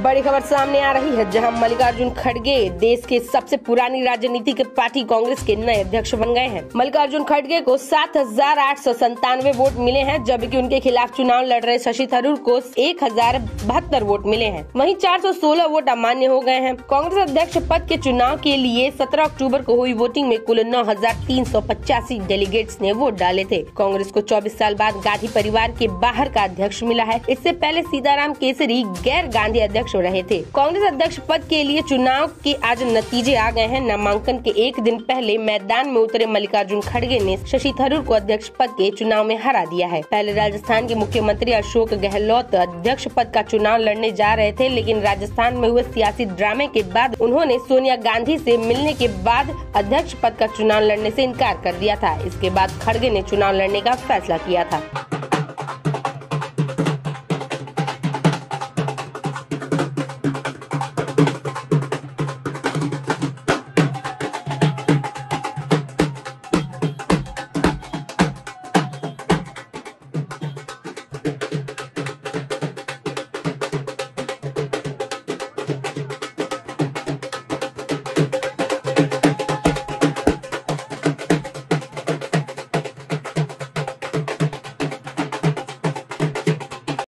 बड़ी खबर सामने आ रही है, जहां मल्लिकार्जुन खड़गे देश के सबसे पुरानी राजनीतिक पार्टी कांग्रेस के नए अध्यक्ष बन गए हैं। मल्लिकार्जुन खड़गे को 7,897 वोट मिले हैं, जबकि उनके खिलाफ चुनाव लड़ रहे शशि थरूर को 1,072 वोट मिले हैं। वहीं 416 वोट अमान्य हो गए हैं। कांग्रेस अध्यक्ष पद के चुनाव के लिए 17 अक्टूबर को हुई वोटिंग में कुल 9,385 डेलीगेट्स ने वोट डाले थे। कांग्रेस को 24 साल बाद गांधी परिवार के बाहर का अध्यक्ष मिला है। इससे पहले सीताराम केसरी गैर गांधी अध्यक्ष रहे थे। कांग्रेस अध्यक्ष पद के लिए चुनाव के आज नतीजे आ गए हैं। नामांकन के एक दिन पहले मैदान में उतरे मल्लिकार्जुन खड़गे ने शशि थरूर को अध्यक्ष पद के चुनाव में हरा दिया है। पहले राजस्थान के मुख्यमंत्री अशोक गहलोत अध्यक्ष पद का चुनाव लड़ने जा रहे थे, लेकिन राजस्थान में हुए सियासी ड्रामे के बाद उन्होंने सोनिया गांधी से मिलने के बाद अध्यक्ष पद का चुनाव लड़ने से इनकार कर दिया था। इसके बाद खड़गे ने चुनाव लड़ने का फैसला किया था।